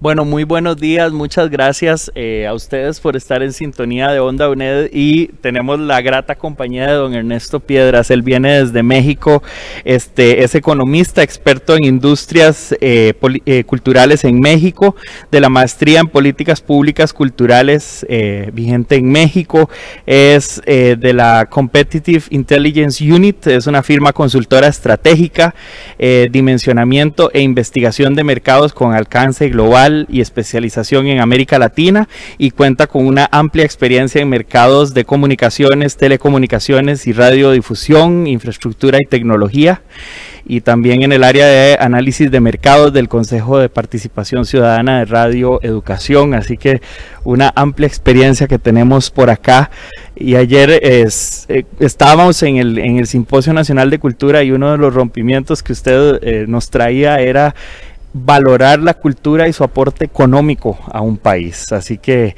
Bueno, muy buenos días, muchas gracias a ustedes por estar en sintonía de Onda UNED y tenemos la grata compañía de don Ernesto Piedras. Él viene desde México, es economista, experto en industrias culturales en México, de la maestría en políticas públicas culturales vigente en México, es de la Competitive Intelligence Unit, es una firma consultora estratégica, dimensionamiento e investigación de mercados con alcance global y especialización en América Latina, y cuenta con una amplia experiencia en mercados de comunicaciones, telecomunicaciones y radiodifusión, infraestructura y tecnología, y también en el área de análisis de mercados del Consejo de Participación Ciudadana de Radio Educación. Así que una amplia experiencia que tenemos por acá. Y ayer estábamos en el Simposio Nacional de Cultura, y uno de los rompimientos que usted nos traía era valorar la cultura y su aporte económico a un país. Así que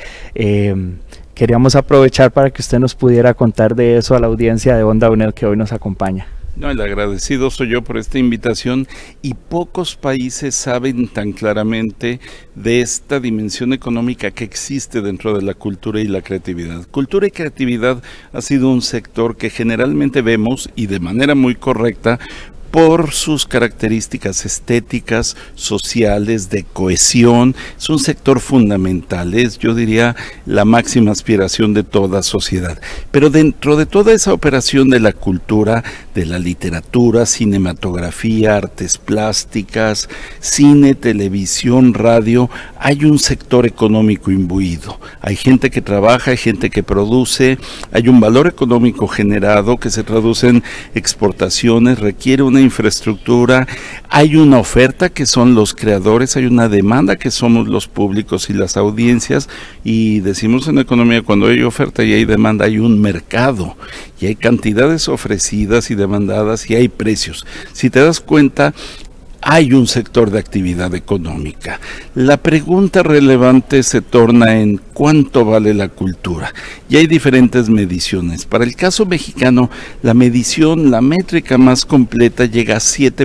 queríamos aprovechar para que usted nos pudiera contar de eso a la audiencia de Onda UNED que hoy nos acompaña. No, el agradecido soy yo por esta invitación, y pocos países saben tan claramente de esta dimensión económica que existe dentro de la cultura y la creatividad. Cultura y creatividad ha sido un sector que generalmente vemos, y de manera muy correcta, por sus características estéticas, sociales, de cohesión. Es un sector fundamental, es, yo diría, la máxima aspiración de toda sociedad. Pero dentro de toda esa operación de la cultura, de la literatura, cinematografía, artes plásticas, cine, televisión, radio, hay un sector económico imbuido. Hay gente que trabaja, hay gente que produce, hay un valor económico generado que se traduce en exportaciones, requiere una infraestructura, hay una oferta que son los creadores, hay una demanda que somos los públicos y las audiencias, y decimos en economía, cuando hay oferta y hay demanda, hay un mercado, y hay cantidades ofrecidas y demandadas, y hay precios. Si te das cuenta, hay un sector de actividad económica. La pregunta relevante se torna en cuánto vale la cultura. Y hay diferentes mediciones. Para el caso mexicano, la medición, la métrica más completa llega a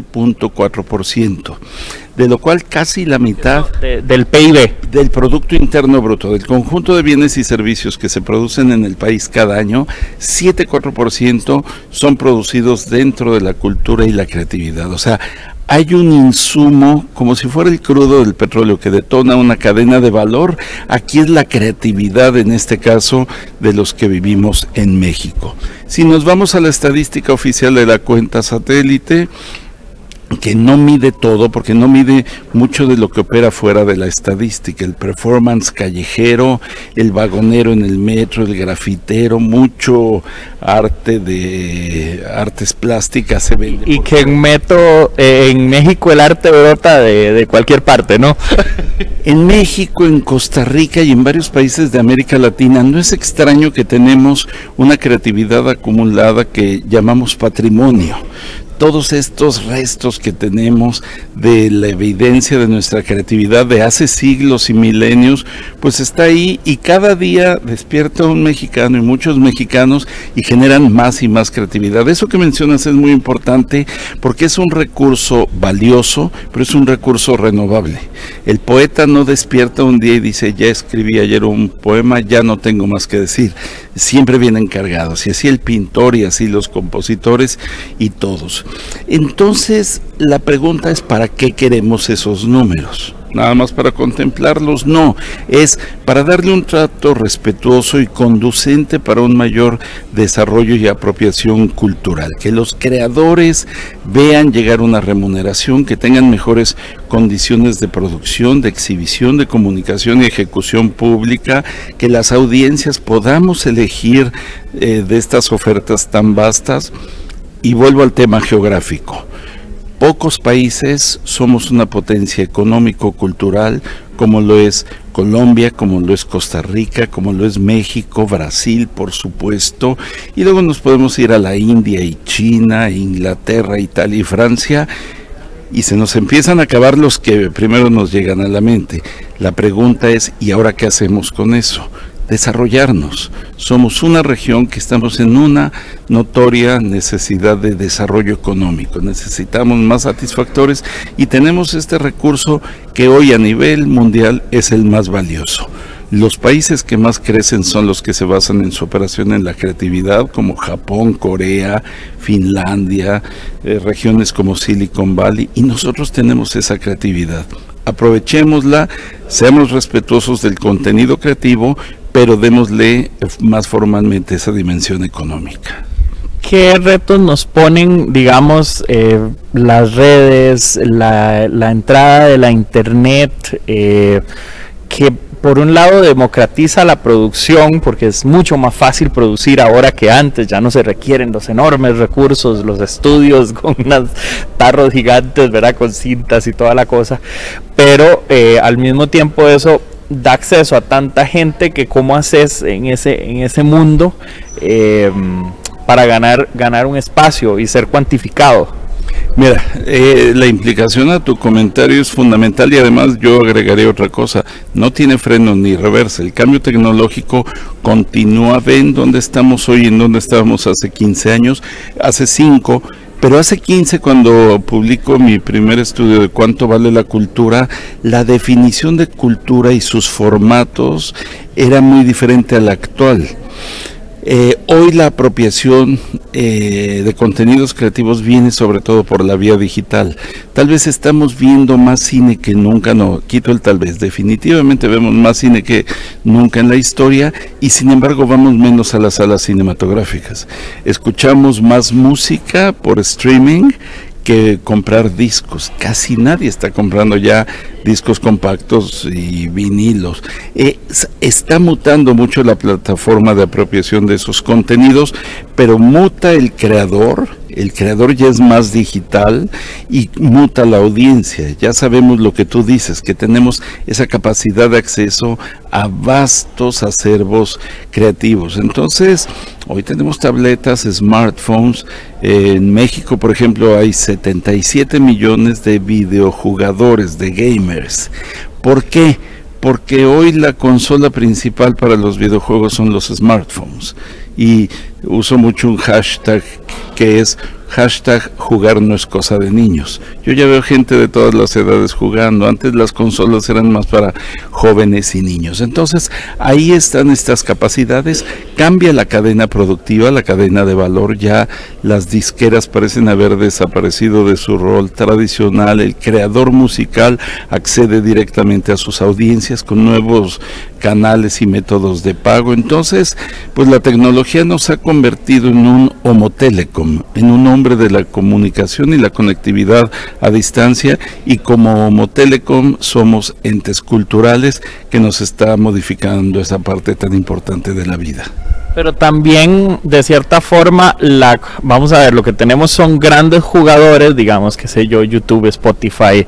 7.4%, de lo cual casi la mitad del PIB, del Producto Interno Bruto, del conjunto de bienes y servicios que se producen en el país cada año, 7,4% son producidos dentro de la cultura y la creatividad. O sea, hay un insumo, como si fuera el crudo del petróleo, que detona una cadena de valor. Aquí es la creatividad, en este caso, de los que vivimos en México. Si nos vamos a la estadística oficial de la cuenta satélite, que no mide todo, porque no mide mucho de lo que opera fuera de la estadística, el performance callejero, el vagonero en el metro, el grafitero, mucho arte de artes plásticas se vende. Y que en México el arte brota de cualquier parte, ¿no? En México, en Costa Rica y en varios países de América Latina, no es extraño que tenemos una creatividad acumulada que llamamos patrimonio. Todos estos restos que tenemos de la evidencia de nuestra creatividad de hace siglos y milenios, pues está ahí, y cada día despierta un mexicano y muchos mexicanos y generan más y más creatividad. Eso que mencionas es muy importante porque es un recurso valioso, pero es un recurso renovable. El poeta no despierta un día y dice, ya escribí ayer un poema, ya no tengo más que decir. Siempre vienen cargados, y así el pintor y así los compositores y todos. Entonces, la pregunta es, ¿para qué queremos esos números? ¿Nada más para contemplarlos? No, es para darle un trato respetuoso y conducente para un mayor desarrollo y apropiación cultural, que los creadores vean llegar una remuneración, que tengan mejores condiciones de producción, de exhibición, de comunicación y ejecución pública, que las audiencias podamos elegir de estas ofertas tan vastas. Y vuelvo al tema geográfico. Pocos países somos una potencia económico-cultural, como lo es Colombia, como lo es Costa Rica, como lo es México, Brasil, por supuesto, y luego nos podemos ir a la India y China, Inglaterra, Italia y Francia, y se nos empiezan a acabar los que primero nos llegan a la mente. La pregunta es, ¿y ahora qué hacemos con eso? desarrollarnos. Somos una región que estamos en una notoria necesidad de desarrollo económico. Necesitamos más satisfactores y tenemos este recurso que hoy a nivel mundial es el más valioso. Los países que más crecen son los que se basan en su operación en la creatividad, como Japón, Corea, Finlandia, regiones como Silicon Valley, y nosotros tenemos esa creatividad. Aprovechémosla, seamos respetuosos del contenido creativo, pero démosle más formalmente esa dimensión económica. ¿Qué retos nos ponen, digamos, las redes, la entrada de la internet, que por un lado democratiza la producción, porque es mucho más fácil producir ahora que antes, ya no se requieren los enormes recursos, los estudios con unos tarros gigantes, ¿verdad?, con cintas y toda la cosa, pero al mismo tiempo eso da acceso a tanta gente que cómo haces en ese mundo para ganar un espacio y ser cuantificado. Mira, la implicación a tu comentario es fundamental y además yo agregaría otra cosa, no tiene freno ni reversa, el cambio tecnológico continúa. Ven dónde estamos hoy, en dónde estábamos hace 15 años, hace 5, pero hace 15 cuando publico mi primer estudio de cuánto vale la cultura, la definición de cultura y sus formatos era muy diferente a la actual. Hoy la apropiación de contenidos creativos viene sobre todo por la vía digital. Tal vez estamos viendo más cine que nunca, no, quito el tal vez, definitivamente vemos más cine que nunca en la historia y sin embargo vamos menos a las salas cinematográficas. Escuchamos más música por streaming que comprar discos. Casi nadie está comprando ya discos compactos y vinilos. Está mutando mucho la plataforma de apropiación de esos contenidos, pero muta el creador ya es más digital y muta la audiencia. Ya sabemos lo que tú dices, que tenemos esa capacidad de acceso a vastos acervos creativos. Entonces, hoy tenemos tabletas, smartphones. En México, por ejemplo, hay 77 millones de videojugadores, de gamers. ¿Por qué? Porque hoy la consola principal para los videojuegos son los smartphones. Y uso mucho un hashtag que es hashtag jugar no es cosa de niños. Yo ya veo gente de todas las edades jugando. Antes las consolas eran más para jóvenes y niños. Entonces ahí están estas capacidades. Cambia la cadena productiva, la cadena de valor. Ya las disqueras parecen haber desaparecido de su rol tradicional. El creador musical accede directamente a sus audiencias con nuevos canales y métodos de pago. Entonces, pues la tecnología nos ha convertido en un Homo Telecom, en un hombre de la comunicación y la conectividad a distancia, y como Homo Telecom somos entes culturales que nos está modificando esa parte tan importante de la vida. Pero también, de cierta forma, vamos a ver, lo que tenemos son grandes jugadores, digamos, qué sé yo, YouTube, Spotify,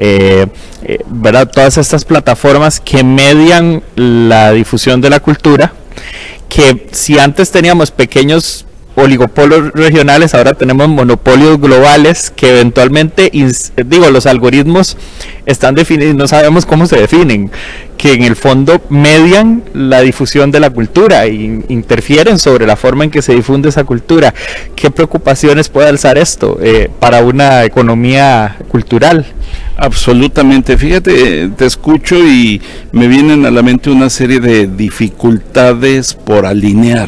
¿verdad? Todas estas plataformas que median la difusión de la cultura, que si antes teníamos pequeños oligopolios regionales, ahora tenemos monopolios globales que eventualmente, los algoritmos están definidos, no sabemos cómo se definen, que en el fondo median la difusión de la cultura e interfieren sobre la forma en que se difunde esa cultura. ¿Qué preocupaciones puede alzar esto para una economía cultural? Absolutamente, fíjate, te escucho y me vienen a la mente una serie de dificultades por alinear.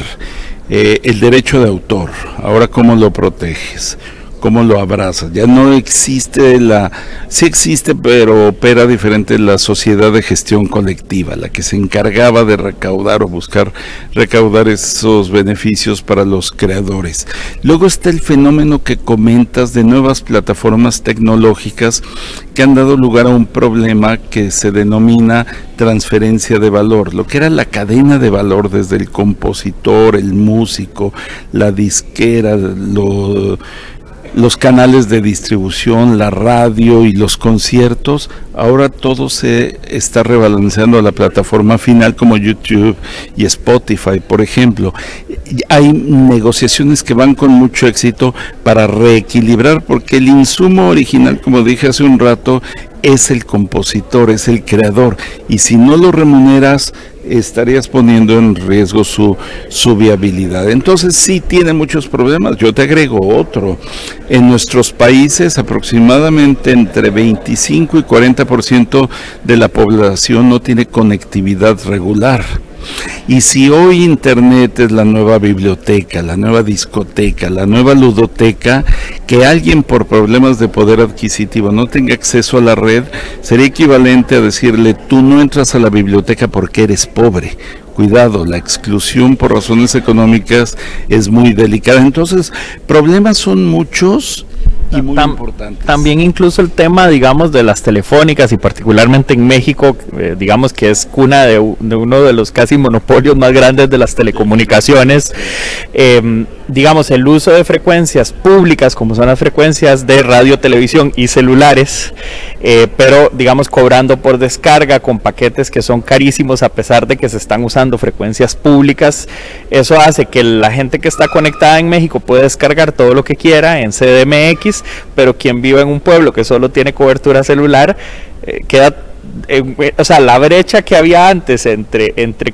El derecho de autor, ahora cómo lo proteges, cómo lo abrazas. Ya no existe sí existe, pero opera diferente la sociedad de gestión colectiva, la que se encargaba de recaudar o buscar recaudar esos beneficios para los creadores. Luego está el fenómeno que comentas de nuevas plataformas tecnológicas que han dado lugar a un problema que se denomina transferencia de valor, lo que era la cadena de valor desde el compositor, el músico, la disquera, los canales de distribución, la radio y los conciertos. Ahora todo se está rebalanceando a la plataforma final como YouTube y Spotify, por ejemplo. Hay negociaciones que van con mucho éxito para reequilibrar, porque el insumo original, como dije hace un rato, es el compositor, es el creador, y si no lo remuneras, estarías poniendo en riesgo su viabilidad. Entonces sí tiene muchos problemas. Yo te agrego otro. En nuestros países aproximadamente entre 25 y 40% de la población no tiene conectividad regular. Y si hoy Internet es la nueva biblioteca, la nueva discoteca, la nueva ludoteca, que alguien por problemas de poder adquisitivo no tenga acceso a la red, sería equivalente a decirle: tú no entras a la biblioteca porque eres pobre. Cuidado, la exclusión por razones económicas es muy delicada. Entonces, problemas son muchos y muy importantes. También incluso el tema, digamos, de las telefónicas, y particularmente en México, digamos que es cuna de uno de los casi monopolios más grandes de las telecomunicaciones. Digamos, el uso de frecuencias públicas, como son las frecuencias de radio, televisión y celulares, pero digamos cobrando por descarga con paquetes que son carísimos a pesar de que se están usando frecuencias públicas. Eso hace que la gente que está conectada en México pueda descargar todo lo que quiera en CDMX, pero quien vive en un pueblo que solo tiene cobertura celular, queda... o sea, la brecha que había antes entre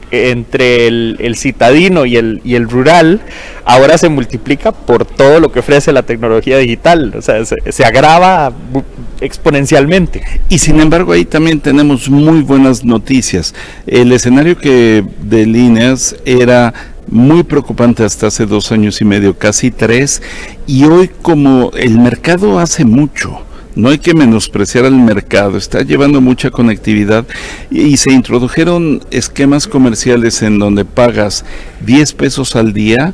el citadino y el rural, ahora se multiplica por todo lo que ofrece la tecnología digital. O sea, se agrava exponencialmente. Y sin embargo ahí también tenemos muy buenas noticias. El escenario que delineas era muy preocupante hasta hace 2 años y medio, casi 3, y hoy, como el mercado hace mucho, no hay que menospreciar al mercado, está llevando mucha conectividad, y se introdujeron esquemas comerciales en donde pagas 10 pesos al día,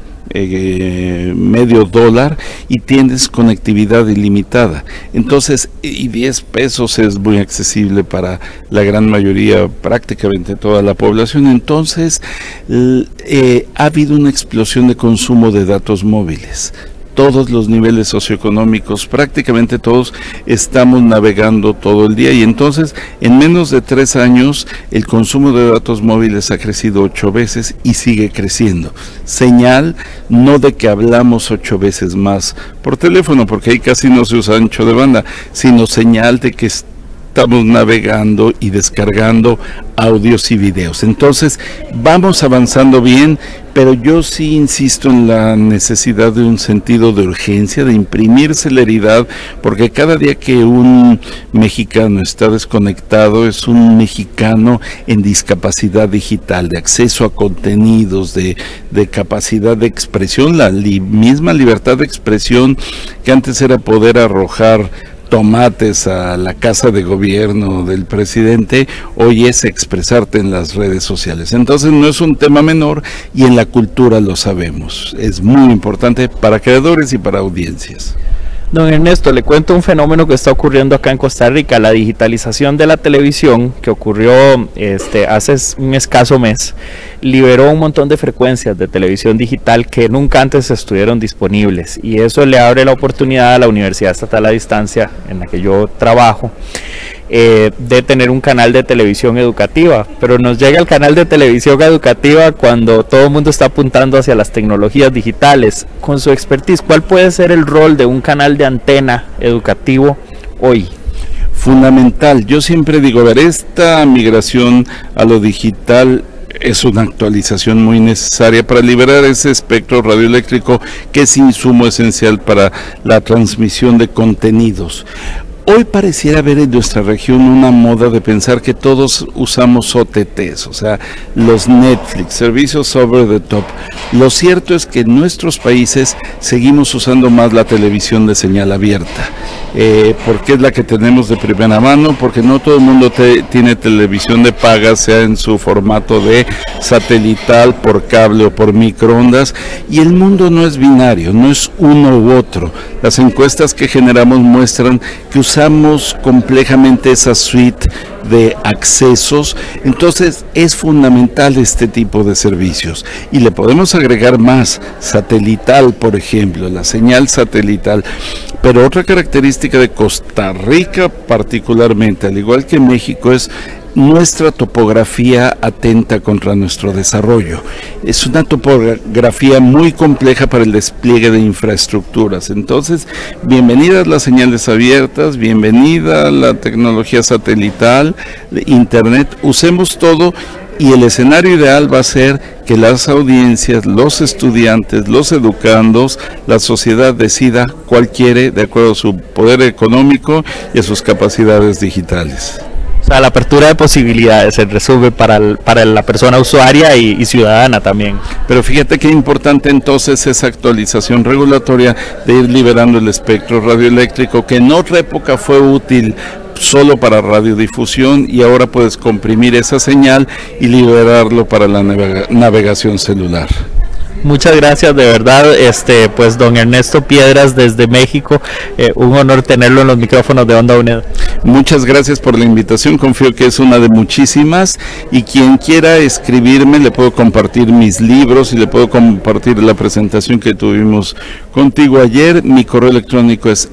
medio dólar, y tienes conectividad ilimitada. Entonces, y 10 pesos es muy accesible para la gran mayoría, prácticamente toda la población. Entonces ha habido una explosión de consumo de datos móviles. Todos los niveles socioeconómicos, prácticamente todos, estamos navegando todo el día, y entonces en menos de 3 años el consumo de datos móviles ha crecido 8 veces y sigue creciendo. Señal no de que hablamos 8 veces más por teléfono, porque ahí casi no se usa ancho de banda, sino señal de que estamos navegando y descargando audios y videos. Entonces vamos avanzando bien, pero yo sí insisto en la necesidad de un sentido de urgencia, de imprimir celeridad, porque cada día que un mexicano está desconectado es un mexicano en discapacidad digital, de acceso a contenidos, de capacidad de expresión, la misma libertad de expresión que antes era poder arrojar tomates a la casa de gobierno del presidente, hoy es expresarte en las redes sociales. Entonces no es un tema menor, y en la cultura lo sabemos, es muy importante para creadores y para audiencias. Don Ernesto, le cuento un fenómeno que está ocurriendo acá en Costa Rica. La digitalización de la televisión, que ocurrió hace un escaso mes, liberó un montón de frecuencias de televisión digital que nunca antes estuvieron disponibles, y eso le abre la oportunidad a la Universidad Estatal a Distancia, en la que yo trabajo, de tener un canal de televisión educativa. Pero nos llega el canal de televisión educativa cuando todo el mundo está apuntando hacia las tecnologías digitales. Con su expertise, ¿cuál puede ser el rol de un canal de antena educativo hoy? Fundamental. Yo siempre digo, a ver, esta migración a lo digital es una actualización muy necesaria para liberar ese espectro radioeléctrico que es insumo esencial para la transmisión de contenidos. Hoy pareciera haber en nuestra región una moda de pensar que todos usamos OTTs, o sea, los Netflix, servicios over the top. Lo cierto es que en nuestros países seguimos usando más la televisión de señal abierta, porque es la que tenemos de primera mano, porque no todo el mundo tiene televisión de paga, sea en su formato de satelital, por cable o por microondas, y el mundo no es binario, no es uno u otro. Las encuestas que generamos muestran que usamos complejamente esa suite de accesos. Entonces es fundamental este tipo de servicios, y le podemos agregar más: satelital, por ejemplo, la señal satelital. Pero otra característica de Costa Rica particularmente, al igual que México, es nuestra topografía atenta contra nuestro desarrollo. Es una topografía muy compleja para el despliegue de infraestructuras. Entonces, bienvenidas las señales abiertas, bienvenida la tecnología satelital, internet, usemos todo. Y el escenario ideal va a ser que las audiencias, los estudiantes, los educandos, la sociedad decida cuál quiere de acuerdo a su poder económico y a sus capacidades digitales. O sea, la apertura de posibilidades se resuelve para la persona usuaria y ciudadana también. Pero fíjate qué importante entonces esa actualización regulatoria de ir liberando el espectro radioeléctrico, que en otra época fue útil solo para radiodifusión y ahora puedes comprimir esa señal y liberarlo para la navegación celular. Muchas gracias, de verdad, pues don Ernesto Piedras desde México, un honor tenerlo en los micrófonos de Onda UNED. Muchas gracias por la invitación, confío que es una de muchísimas, y quien quiera escribirme le puedo compartir mis libros y le puedo compartir la presentación que tuvimos contigo ayer. Mi correo electrónico es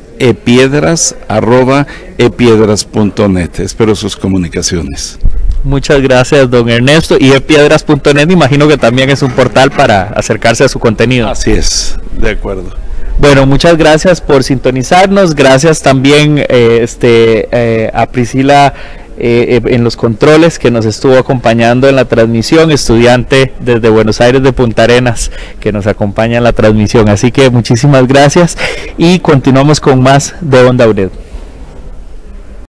epiedras@epiedras.net. Espero sus comunicaciones. Muchas gracias, don Ernesto. Y epiedras.net imagino que también es un portal para acercarse a su contenido. Así es, de acuerdo. Bueno, muchas gracias por sintonizarnos. Gracias también a Priscila en los controles, que nos estuvo acompañando en la transmisión, estudiante desde Buenos Aires de Punta Arenas, que nos acompaña en la transmisión. Así que muchísimas gracias y continuamos con más de Onda UNED.